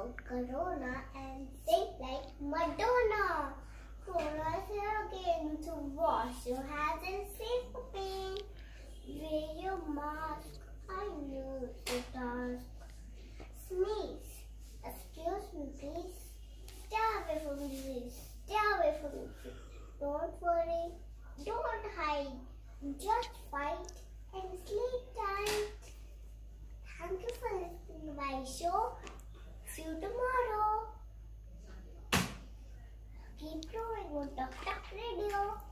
about Corona and sing like Madonna. Corona is here again, so wash your hands and save the pain. Wear your mask, I know the task. Sneeze, excuse me please. Stay away from this, stay away from this. Don't worry, don't hide, just fight and sleep tight. Thank you for listening to my show. See you tomorrow. Keep growing on Talk Radio.